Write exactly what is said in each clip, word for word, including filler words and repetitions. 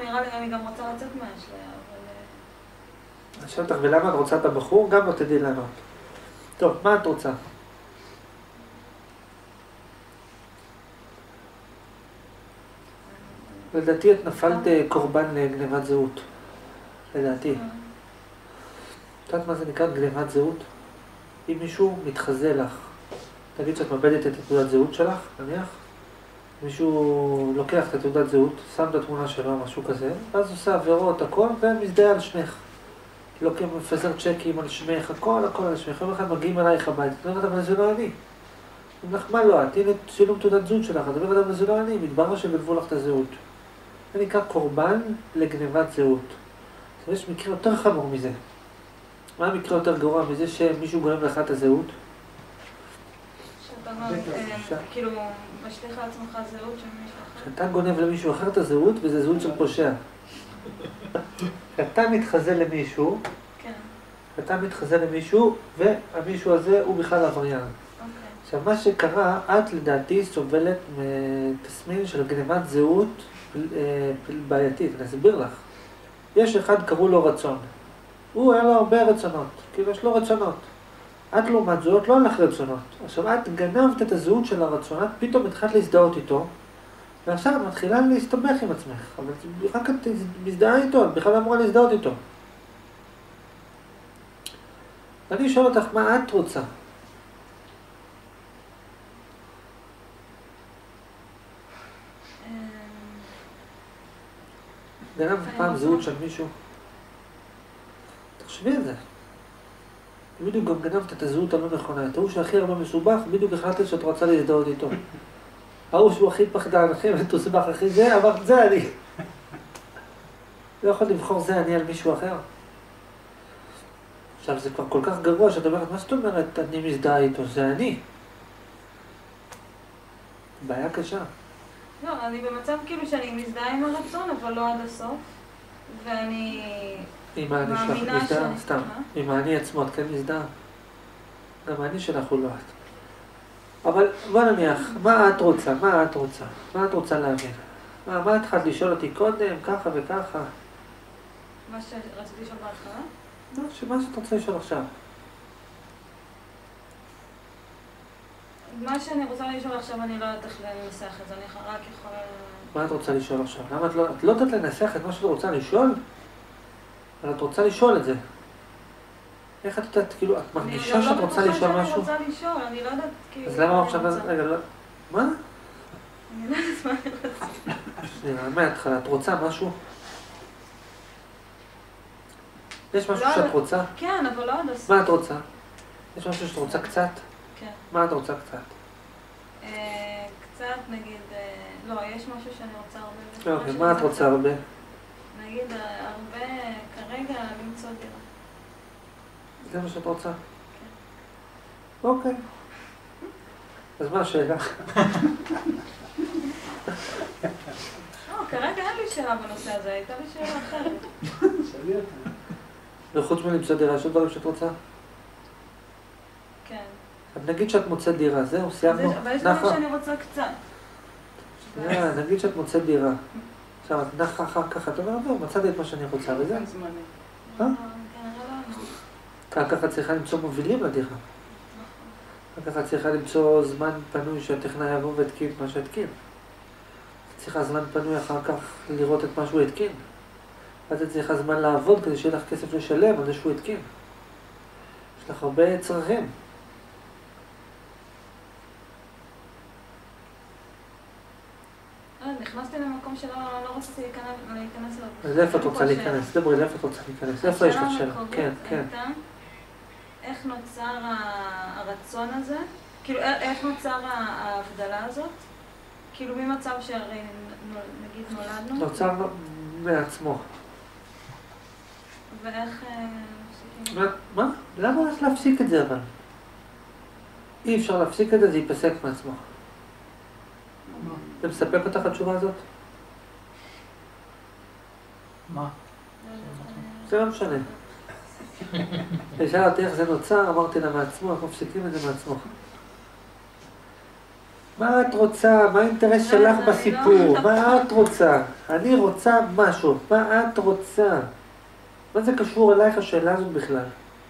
נראה לי, אני גם רוצה לצאת מהאשליה, אבל... אני שואל אותך, ולמה את רוצה את הבחור? גם לא תדעי לענות. טוב, מה את רוצה? לדעתי את נפלת קורבן לגנבת זהות. לדעתי. את יודעת מה זה נקרא גנבת זהות? אם מישהו מתחזה לך, תגיד שאת מאבדת את תעודת זהות שלך, נניח, מישהו לוקח את תעודת זהות, שם את התמונה שלו, משהו כזה, ואז עושה עבירות, הכל, ומזדהה על שמך. לוקח, מפזר צ'קים על שמך, הכל, הכל על שמך. יום אחד מגיעים אלייך הביתה, את אומרת, אבל זה לא אני. אם לך, מה לא את? הנה צילום תעודת זהות שלך, את אומרת, אבל זה לא אני, מתברר שגנבו לך את הזהות. זה נקרא קורבן לגנבת זהות. יש מקרה יותר חמור מזה. מה המקרה יותר גרוע מזה שמישהו גונב לך את הזהות? שאתה אומר, כאילו, משליך על עצמך זהות של מישהו אחר. שאתה גונב למישהו אחר את הזהות, וזה זהות של פושע. אתה מתחזה למישהו, כן. אתה מתחזה למישהו, והמישהו הזה הוא בכלל עבריין. עכשיו, מה שקרה, את לדעתי סובלת מתסמין של גנבת זהות בעייתית. אני אסביר לך. יש אחד, קראו לו רצון. הוא היה לו הרבה רצונות, כאילו יש לו רצונות. את לעומת זאת לא הלך רצונות. עכשיו, את גנבת את הזהות של הרצון, את פתאום התחלת להזדהות איתו, ועכשיו את מתחילה להסתבך עם עצמך, אבל רק את מזדהה איתו, את בכלל אמורה להזדהות איתו. אני שואל אותך, מה את רוצה? גנבת פעם זהות של מישהו? תחשבי על זה. בדיוק גם גנבת את הזהות הלא נכונה. את ההוא שהכי הרבה מסובך, בדיוק החלטת שאת רוצה להזדהות איתו. ההוא שהוא הכי פחדן, הכי מתוסבך, הכי זה, אמרת, זה אני. לא יכול לבחור זה אני על מישהו אחר. עכשיו, זה כבר כל כך גרוע שאת אומרת, מה זאת אומרת, אני מזדהה איתו, זה אני. בעיה קשה. לא, אני במצב כאילו שאני מזדהה עם הרצון, אבל לא עד הסוף. ואני... עם האני שלך מזדהה, סתם. עם האני עצמו, את כן מזדהה. גם האני שלך הוא לא את. אבל בוא נניח, מה את רוצה? מה את רוצה? מה את רוצה להבין? מה, מה את יכולת לשאול אותי קודם, ככה וככה? מה שרציתי לשאול בהתחלה? לא, שמה שאת רוצה לשאול עכשיו. מה שאני רוצה לשאול עכשיו, אני לא יודעת איך לנסח את זה, אני רק יכולה... מה את רוצה לשאול עכשיו? למה את לא... את לא יודעת לנסח את מה שאת רוצה לשאול? אבל את רוצה לשאול את זה. איך את יודעת, כאילו, את מרגישה שאת רוצה לשאול משהו? אני לא רוצה לשאול, אני לא יודעת, כאילו... אז למה עכשיו... רגע, לא... מה? אני לא יודעת מה אני רוצה. שנייה, מההתחלה, את רוצה משהו? יש משהו שאת רוצה? כן, אבל לא עד הסוף. מה את רוצה? יש משהו שאת רוצה קצת? כן. מה את רוצה קצת? קצת, נגיד... לא, יש משהו שאני רוצה הרבה... אוקיי, מה את רוצה הרבה? נגיד, הרבה, כרגע, למצוא דירה. זה מה שאת רוצה? כן. אוקיי. אז מה השאלה? לא, כרגע אין לי שאלה בנושא הזה, הייתה לי שאלה אחרת. וחוץ מלמצוא דירה, יש עוד דברים שאת רוצה? כן. אז נגיד שאת מוצאת דירה, זהו, סיימנו? אבל יש דברים שאני רוצה קצת. נגיד שאת מוצאת דירה. עכשיו, את נחה אחר כך, את אומרת, לא, מצאתי את מה שאני רוצה, וזה? אה? ככה את צריכה למצוא מובילים לדירה. ככה את צריכה למצוא זמן פנוי שהטכנאי יבוא והתקין מה שהתקין. את צריכה זמן פנוי אחר כך לראות את מה שהוא התקין. אז את צריכה זמן לעבוד כדי שיהיה לך כסף לשלם על זה שהוא התקין. יש לך הרבה צרכים. נכנסתי למקום שלא רציתי להיכנס אליו. אז איפה את רוצה להיכנס? דברי, לאיפה את רוצה להיכנס? איפה יש לך שאלה? כן, כן. איך נוצר הרצון הזה? כאילו, איך נוצר ההבדלה הזאת? כאילו, ממצב שהרי נגיד נולדנו? נוצר מעצמו. ואיך... מה? למה הולך להפסיק את זה אבל? אי אפשר להפסיק את זה, זה ייפסק מעצמו. זה מספק אותך התשובה הזאת? מה? זה לא משנה. שאלה אותי איך זה נוצר, אמרתי לה מעצמו, אנחנו מפסיקים את זה מעצמו. מה את רוצה? מה האינטרס שלך בסיפור? מה את רוצה? אני רוצה משהו. מה את רוצה? מה זה קשור אלייך השאלה הזאת בכלל?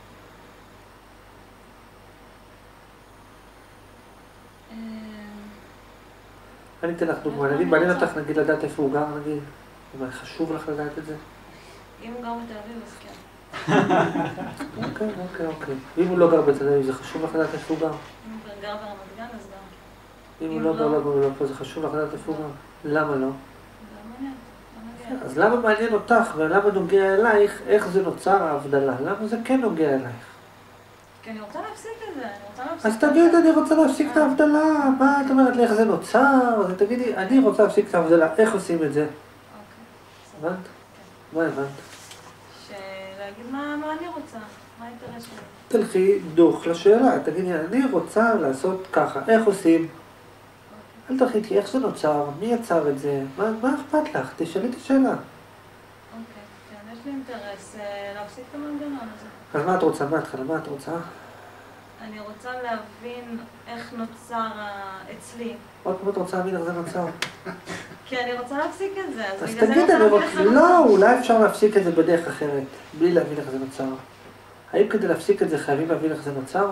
אני אתן לך דוגמה, נגיד, מעניין אותך נגיד לדעת איפה הוא גר, נגיד, מה, חשוב לך לדעת את זה? אם הוא גר בתל אביב, אז כן. אוקיי, אוקיי, אוקיי. ואם הוא לא גר בתל אביב, זה חשוב לך לדעת איפה הוא גר? אם הוא גר ברמת גן, אז גם. אם הוא לא גר לא פה, זה חשוב לך לדעת איפה הוא גר? למה לא? לא מעניין. אז למה מעניין אותך ולמה נוגע אלייך, איך זה נוצר ההבדלה? למה זה כן נוגע אלייך? כי אני רוצה להפסיק את זה, אני רוצה להפסיק אז תגיד, אני רוצה להפסיק את ההבדלה, מה את אומרת לי, איך זה נוצר? אז תגידי, אני רוצה להפסיק את ההבדלה, איך עושים את זה? אוקיי. הבנת? מה הבנת? שלהגיד מה אני רוצה, מה האינטרס שלי. תלכי דוך לשאלה, תגידי, אני רוצה לעשות ככה, איך עושים? אל תלכי, כי איך זה נוצר, מי יצר את זה, מה אכפת לך? תשאלי את השאלה. אוקיי, כן, יש לי אינטרס להפסיק את המנגנון הזה. אז מה את רוצה? מההתחלה, מה את רוצה? אני רוצה להבין איך נוצר אצלי. עוד פעם את רוצה להבין איך זה נוצר? כי אני רוצה להפסיק את זה, אז אז בגלל זה תגיד, אני אני רוצה רוצה... להבין איך זה לא, נוצר. אולי אפשר להפסיק את זה בדרך אחרת, בלי להבין איך זה נוצר. האם כדי להפסיק את זה חייבים להבין איך זה נוצר?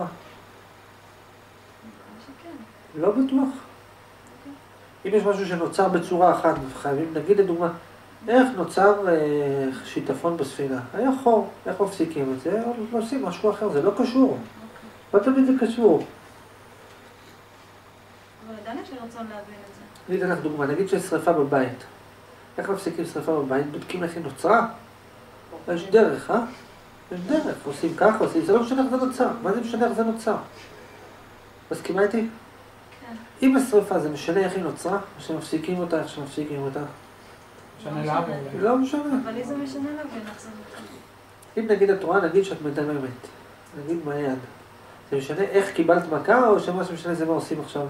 שכן. לא בטוח. אם יש משהו שנוצר בצורה אחת, חייבים, נגיד לדוגמה, איך נוצר אה, שיטפון בספינה? היה חור, איך מפסיקים את זה? או עושים משהו אחר, זה לא קשור. לא תמיד זה קשור. אבל עדיין יש לי רצון להבין את זה. אני אתן לך דוגמה, נגיד שיש שריפה בבית. איך מפסיקים שריפה בבית? בודקים איך היא נוצרה? יש דרך, אה? יש דרך, עושים ככה, עושים, זה לא משנה איך זה נוצר. מה זה משנה איך זה נוצר? מסכימה איתי? כן. אם השריפה זה משנה איך היא נוצרה, או שמפסיקים אותה, איך שמפסיקים אותה? משנה למה אולי. לא משנה. אבל לי זה משנה להבין איך זה נוצר. אם נגיד את רואה, נגיד שאת מדממת. נגיד מה היד. זה משנה איך קיבלת מכה, או שמה שמשנה זה מה עושים עכשיו?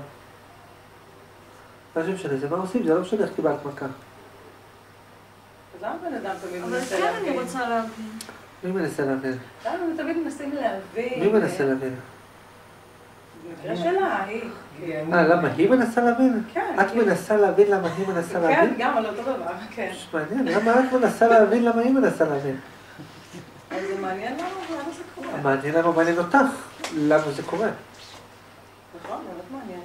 מה שמשנה זה מה עושים, זה לא משנה איך קיבלת מכה. אז למה בן אדם תמיד אבל מנסה כן להבין? אני רוצה להבין. מי מנסה להבין? למה הם תמיד מנסים להבין? מי מנסה להבין? במקרה שלה, היא. אה, למה היא מנסה להבין? כן. את מנסה להבין למה היא מנסה כן, להבין? גם על אותו דבר, כן. מעניין, למה את מנסה להבין למה היא מנסה להבין? אבל זה מעניין למה למה זה קורה. מעניין למה מעניין אותך, למה זה קורה. נכון, באמת מעניין.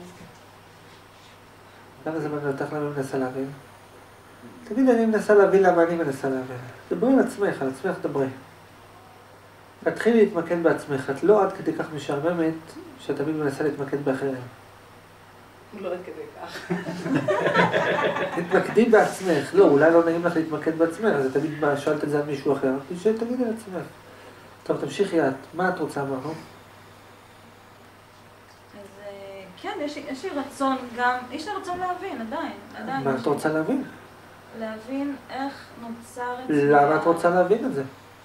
למה זה מעניין אותך, למה היא מנסה להבין? תגידי, אני מנסה להבין למה אני מנסה להבין. דברי על עצמך, על עצמך דברי. תתחילי להתמקד בעצמך, את לא עד כדי כך משעממת, שאת תמיד מנסה להתמקד באחרים. לא עד כדי כך. תתמקדי בעצמך, לא, אולי לא נעים לך להתמקד בעצמך, אז תמיד שאלת את זה על מישהו אחר, תגידי לעצמך. טוב, תמשיכי את, מה את רוצה אמרנו? אז כן, יש לי, יש לי רצון גם, יש לי רצון להבין, עדיין, עדיין. מה את רוצה להבין? להבין איך נוצר את זה. למה את רוצה להבין את זה?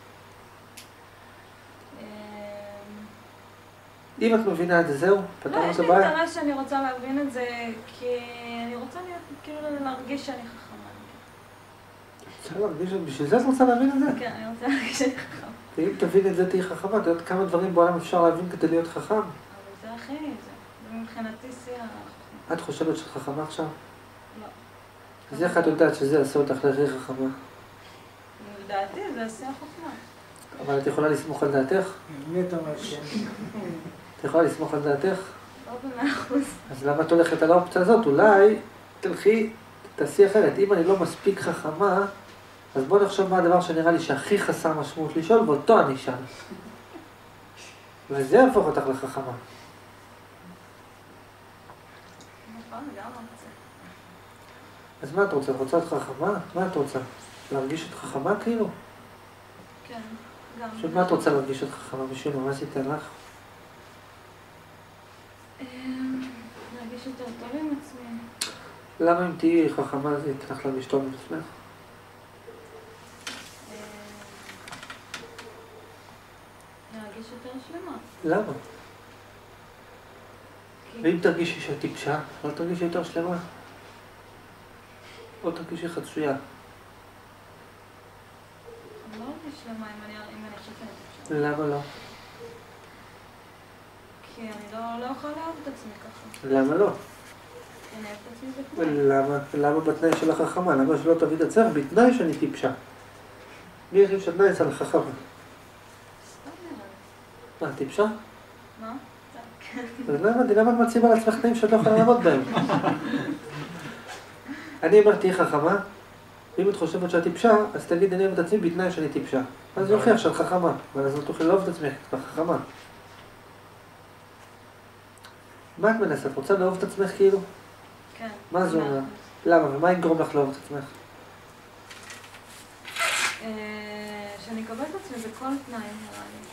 אם את מבינה את זה, זהו, לא, פתרנו יש את לי הבעיה. אינטרס שאני רוצה להבין את זה, כי אני רוצה להיות, כאילו להרגיש שאני חכמה. צריך להרגיש, בשביל זה את רוצה להבין את זה? כן, אני רוצה להרגיש שאני חכמה. ואם תבין את זה, תהי חכמה. את יודעת כמה דברים בעולם אפשר להבין כדי להיות חכם? אבל זה הכי, זה, זה מבחינתי שיא החוכמה. את חושבת שאת חכמה עכשיו? לא. אז איך את יודעת שזה עשה אותך להכי חכמה? לדעתי זה שיא החוכמה. אבל את יכולה לסמוך על דעתך? מי אתה אומר כן? את יכולה לסמוך על דעתך? לא במאה אחוז. אז למה את הולכת על האופציה הזאת? אולי תלכי, תעשי אחרת. אם אני לא מספיק חכמה, אז בוא נחשוב מה הדבר שנראה לי שהכי חסר משמעות לשאול, ואותו אני אשאל. וזה יהפוך אותך לחכמה. נכון, גם רוצה. אז מה את רוצה? את רוצה להיות חכמה? מה את רוצה? להרגיש את חכמה כאילו? כן, גם. עכשיו, מה את רוצה להרגיש את חכמה בשביל מה זה ייתן לך? להרגיש יותר טוב עם עצמי. למה אם תהיי חכמה זה ייתן לך להרגיש טוב עם עצמך? להרגיש יותר שלמה. למה? כי- ואם תרגישי שאת טיפשה, לא תרגישי יותר שלמה? או תרגישי חצויה? אני לא ארגיש שלמה אם אני אם אני חושבת שאני חושבת. למה לא? כי אני לא לא יכולה לאהוב את עצמי ככה. למה לא? אני אוהבת את עצמי בתנאי. למה? למה בתנאי של החכמה? למה שלא תביא את עצמך בתנאי שאני טיפשה? מי יחליט שהתנאי אצל החכמה? סתם נראה לי. מה, טיפשה? מה? אז לא הבנתי, למה את מציבה על עצמך תנאים שאת לא יכולה לעמוד בהם? אני אומר, תהי חכמה, ואם את חושבת שאת טיפשה, אז תגיד, אני אוהב את עצמי בתנאי שאני טיפשה. אז זה יוכיח שאת חכמה, אבל אז לא תוכל לאהוב את עצמך, את חכמה. מה את מנסה? את רוצה לאהוב את עצמך כאילו? כן. מה זה אומר? למה? ומה יגרום לך לאהוב את עצמך? אה, שאני אקבל את עצמי בכל תנאי, נראה לי.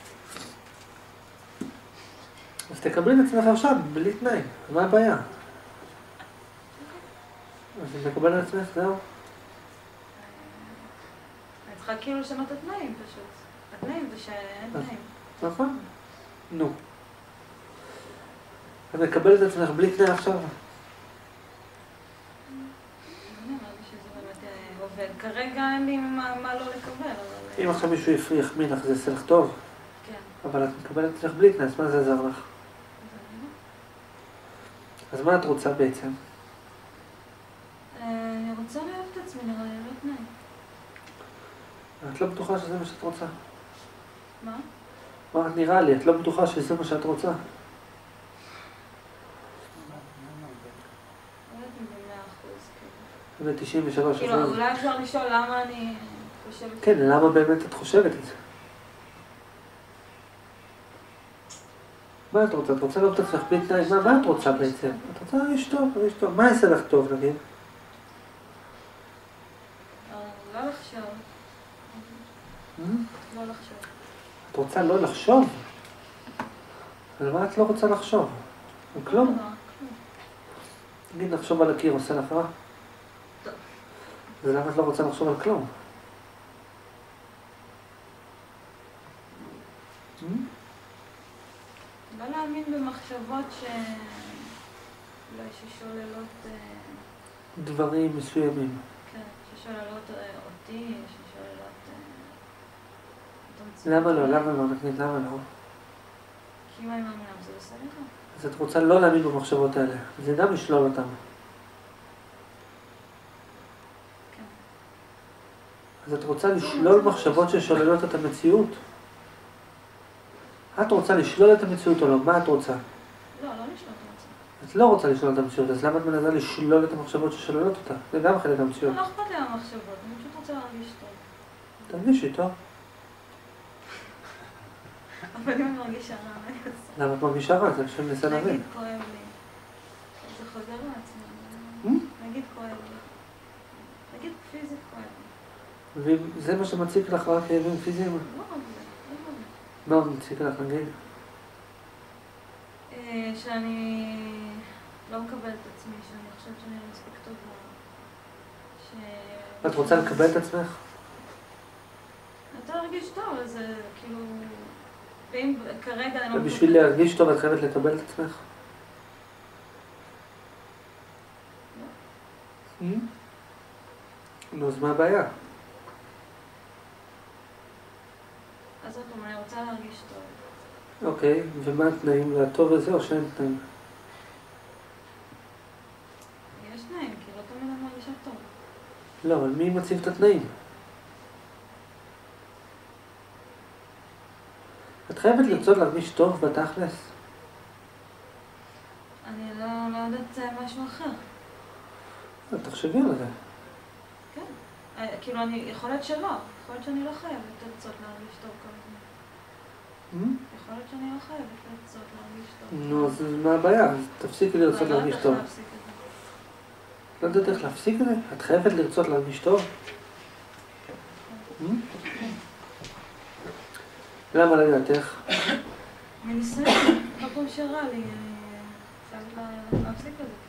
אז תקבלי את עצמך עכשיו, בלי תנאי. מה הבעיה? אז אם תקבל את עצמך, זהו. אני צריכה כאילו לשנות את התנאים פשוט. התנאים זה שאין תנאים. נכון? נו. את מקבלת את עצמך בלי תנאי עכשיו? לא נראה לי שזה באמת אה, עובד. כרגע אין לי מה מה לא לקבל, אבל... אם עכשיו מישהו יחמיא לך, זה יעשה לך טוב, כן. אבל את מקבלת את עצמך בלי תנאי, אז מה זה עזר לך? אז מה את רוצה בעצם? אה, אני רוצה לאהוב את עצמי, נראה לי, לא תנאי. את לא בטוחה שזה מה שאת רוצה. מה? מה את נראה לי? את לא בטוחה שזה מה שאת רוצה. לא יודעת אם זה מאה אחוז, כאילו. זה תשעים ושלוש אחוז. כאילו, אולי אפשר לשאול למה אני חושבת... כן, למה באמת את חושבת את זה? מה את רוצה? את רוצה לאהוב את עצמך בלי תנאי? מה, מה את רוצה בעצם? את רוצה להרגיש טוב, להרגיש טוב. מה יעשה לך טוב, נגיד? אה, לא לחשוב. לא לחשוב. את רוצה לא לחשוב? על מה את לא רוצה לחשוב? על כלום? לא, כלום. נגיד לחשוב על הקיר עושה לך רע? טוב. אז למה את לא רוצה לחשוב על כלום? לא להאמין במחשבות ש... אולי ששוללות... אה, דברים מסוימים. כן, ששוללות אה, אותי, ששוללות... אה, את המציאות. למה לא? למה לא? נגיד, למה לא? כי אם אני מאמינה, זה בסדר. אז את רוצה לא להאמין במחשבות האלה. זה גם לשלול אותם. כן. אז את רוצה לשלול מחשבות ששוללות את המציאות? את רוצה לשלול את המציאות או לא? מה את רוצה? לא, לא לשלוט את זה. את לא רוצה לשלול את המציאות, אז למה את מנסה לשלול את המחשבות ששוללות אותה? זה גם חלק מהמציאות. לא אכפת לי מהמחשבות, אני פשוט רוצה להרגיש טוב. תרגישי טוב. אבל אם אני מרגישה רע, מה אני עושה? למה את מרגישה רע? זה שאני מנסה להבין. נגיד כואב לי. זה חוזר לעצמי. Hmm? נגיד כואב לי. נגיד פיזית כואב לי. וזה מה שמציק לך רק כאבים פיזיים? לא רק זה, לא רק זה. מה עוד מציק לך, נגיד? אה, שאני לא מקבלת את עצמי, שאני חושבת שאני לא מספיק טובה. ש... את רוצה לקבל את עצמך? אתה להרגיש טוב, אז זה כאילו... ואם כרגע אני לא... ובשביל להרגיש טוב את חייבת לקבל את עצמך? לא. נו, אז מה הבעיה? אז עוד פעם, אני רוצה להרגיש טוב. אוקיי, ומה התנאים לטוב הזה או שאין תנאים? יש תנאים, כי לא תמיד אני מרגישה טוב. לא, אבל מי מציב את התנאים? את חייבת לרצות להרגיש טוב בתכלס. אני לא, לא יודעת, זה משהו אחר. אז תחשבי על זה. כן. אה, כאילו, אני, יכול להיות שלא. יכול להיות שאני לא חייבת לרצות להרגיש טוב כל הזמן. יכול להיות שאני לא חייבת לרצות להרגיש טוב. נו, אז מה הבעיה? אז תפסיקי לרצות להרגיש טוב. אני לא יודעת איך להפסיק את זה. לא יודעת איך להפסיק את זה? את חייבת לרצות להרגיש טוב? למה לדעתך? מניסיון, כל פעם שרע לי, אני חייבת לה- להפסיק את זה.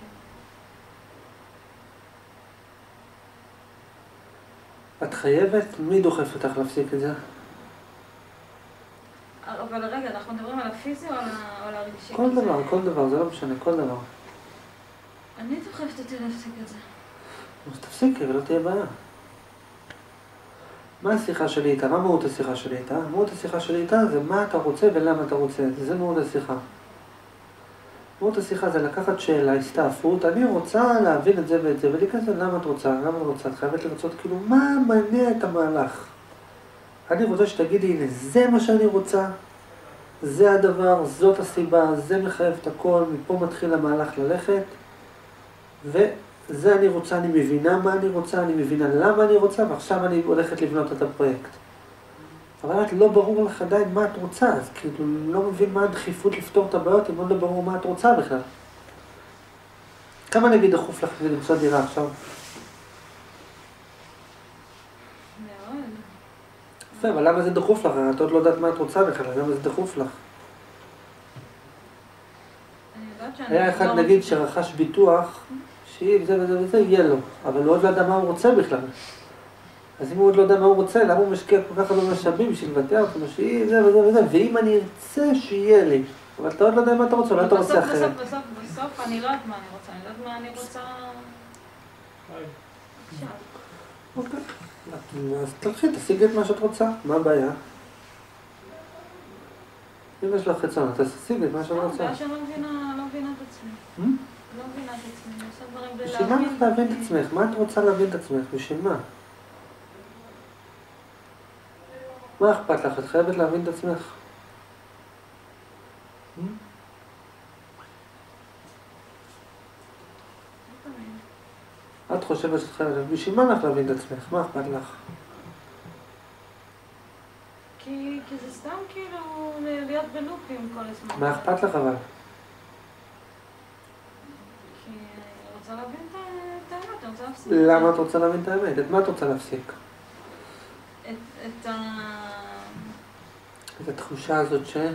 כן. את חייבת? מי דוחף אותך להפסיק את זה? אבל רגע, אנחנו מדברים על הפיזי או על ה- או על הרגשי? כל כי זה- דבר, כל דבר, זה לא משנה, כל דבר. אני דוחפת אותי להפסיק את זה. אז תפסיקי ולא תהיה בעיה. מה השיחה שלי איתה? מה מהות השיחה שלי איתה? מהות השיחה שלי איתה זה מה אתה רוצה ולמה אתה רוצה. זה מהות השיחה. מהות השיחה זה לקחת שאלה, הסתעפות, אני רוצה להבין את זה ואת זה, ולהיכנס למה את רוצה, למה את רוצה, את חייבת לרצות, כאילו, מה מניע את המהלך? אני רוצה שתגידי, הנה, זה מה שאני רוצה, זה הדבר, זאת הסיבה, זה מחייב את הכל, מפה מתחיל המהלך ללכת, וזה אני רוצה, אני מבינה מה אני רוצה, אני מבינה למה אני רוצה, ועכשיו אני הולכת לבנות את הפרויקט. אבל את לא ברור לך עדיין מה את רוצה, אז כאילו לא מבין מה הדחיפות לפתור את הבעיות, אם לא ברור מה את רוצה בכלל. כמה נגיד דחוף לך כדי למצוא דירה עכשיו? מאוד. יפה, אבל למה זה דחוף לך? את עוד לא יודעת מה את רוצה בכלל, למה זה דחוף לך? אני יודעת שאני... היה אחד נגיד שרכש ביטוח, שאם זה וזה וזה, יהיה לו, אבל הוא עוד לא יודע מה הוא רוצה בכלל. אז אם הוא עוד לא יודע מה הוא רוצה, למה הוא משקיע כל כך הרבה משאבים בשביל לבטא אותו, שהיא זה וזה וזה, ואם אני ארצה שיהיה לי, אבל אתה עוד לא יודע מה אתה רוצה, אולי אתה רוצה אחרת. בסוף, בסוף, בסוף, אני לא יודעת מה אני רוצה, אני יודעת מה אני רוצה... עכשיו. אוקיי, אז תלכי, תשיגי את מה שאת רוצה, מה הבעיה? אם יש לך חצון, אתה תשיגי את מה שאת רוצה. הבעיה שאני לא מבינה, לא מבינה את עצמי. לא מבינה את עצמי, אני עושה דברים בלי בשביל מה לך להבין את עצמך? מה את רוצה להבין את עצמך? בשביל מה? מה אכפת לך? את חייבת להבין את עצמך. את חושבת שאת חייבת להבין, בשביל מה לך להבין את עצמך? מה אכפת לך? כי זה סתם כאילו להיות בלופים כל הזמן. מה אכפת לך אבל? כי אני רוצה להבין את האמת, אני רוצה להפסיק. למה את רוצה להבין את האמת? את מה את רוצה להפסיק? את ה... את התחושה הזאת ש...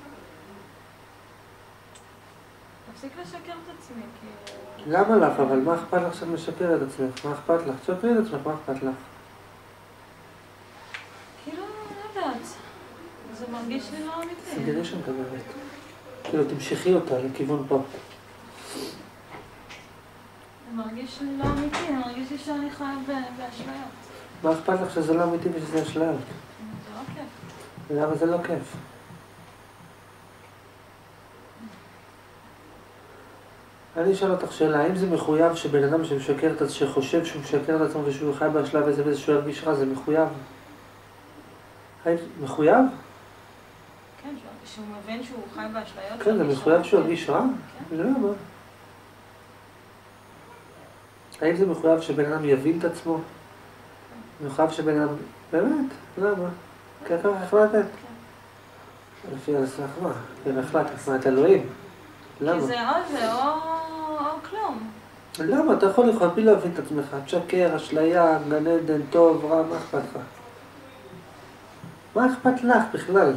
להפסיק לשקר את עצמי, כאילו... למה לך? אבל מה אכפת לך שאת משקרת את עצמך? מה אכפת לך? תשקרי את עצמך, מה אכפת לך? כאילו, לא יודעת. זה מרגיש לי לא אמיתי. סגרי שם את הבאמת. כאילו, תמשכי אותה לכיוון פה. זה מרגיש לי לא אמיתי, זה מרגיש לי שאני חיה באשליות. מה אכפת לך שזה לא אמיתי ושזה אשליות? זה לא כיף. למה זה לא כיף? אני אשאל אותך שאלה, האם זה מחויב שבן אדם שמשקר את עצמו, שחושב שהוא משקר את עצמו ושהוא חי באשליה וזה וזה שהוא ירגיש רע, זה מחויב? האם זה מחויב? כן, שהוא מבין שהוא חי באשליות. כן, זה מחויב שהוא ירגיש רע? למה? האם זה מחויב שבן אדם יבין את עצמו? מחויב שבן אדם... באמת? למה? כי ככה החלטת? לפי הסך מה? אם החלטת, מה את אלוהים? למה? כי זה או זה או כלום. למה? אתה יכול לבחור בלי להבין את עצמך. תשקר, אשליה, גן עדן, טוב, רע, מה אכפת לך? מה אכפת לך בכלל?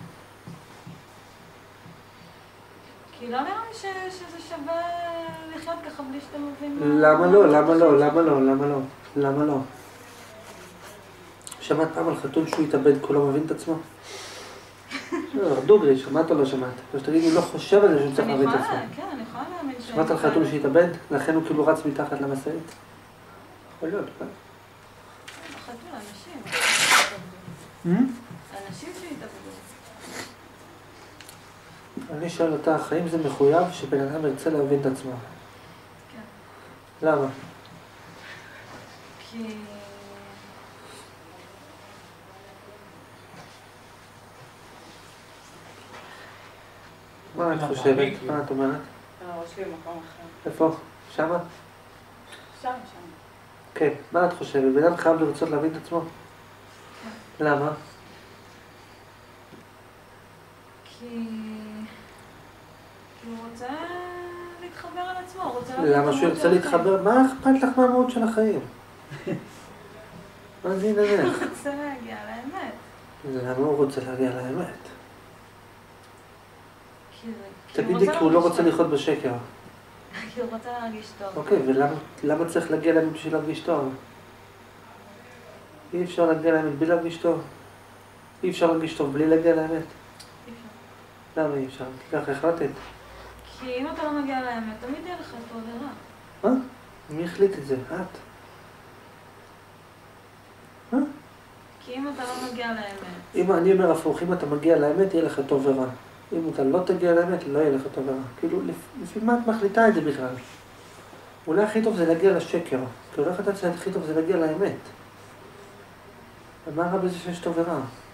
כי לא נראה לי שזה שווה לחיות ככה בלי שאתה מבין... למה לא? למה לא? למה לא? למה לא? למה לא? שמעת פעם על חתול שהוא התאבד כי הוא לא מבין את עצמו? דוגרי, שמעת או לא שמעת? אז תגיד, הוא לא חושב על זה שהוא צריך להבין את עצמו. כן, אני יכולה להאמין ש... שמעת על חתול שהתאבד? לכן הוא כאילו רץ מתחת למשאית? יכול להיות, כן? חתול, אנשים. אנשים שהתאבדו. אני שואל אותך, האם זה מחויב שבן אדם ירצה להבין את עצמו? כן. למה? כי... מה את חושבת? מה את אומרת? הראש שלי במקום אחר. איפה? שמה? שם, שם. כן, מה את חושבת? בן אדם חייב לרצות להבין את עצמו? כן. למה? כי... כי הוא רוצה להתחבר על עצמו, הוא רוצה... למה שהוא ירצה להתחבר? מה אכפת לך מהמהות של החיים? מה זה עניינך? הוא רוצה להגיע לאמת. למה הוא רוצה להגיע לאמת? כי תגידי, כי הוא לא רוצה לחיות בשקר. כי הוא רוצה להרגיש טוב. אוקיי, ולמה צריך להגיע לאמת בשביל להרגיש טוב? אי אפשר להגיע לאמת בלי להרגיש טוב. אי אפשר להרגיש טוב בלי להגיע לאמת. אי אפשר. למה אי אפשר? כי ככה החלטת. כי אם אתה לא מגיע לאמת, תמיד יהיה לך טוב ורע. מה? מי החליט את זה? את? מה? כי אם אתה לא מגיע לאמת... אם אני אומר הפוך, אם אתה מגיע לאמת, יהיה לך טוב ורע. אם אתה לא תגיע לאמת, לא יהיה לך טוב ורע. כאילו, לפי מה את מחליטה את זה בכלל? אולי הכי טוב זה להגיע לשקר. כי אולי חדש שהכי טוב זה להגיע לאמת. ומה רע בזה שיש טוב ורע?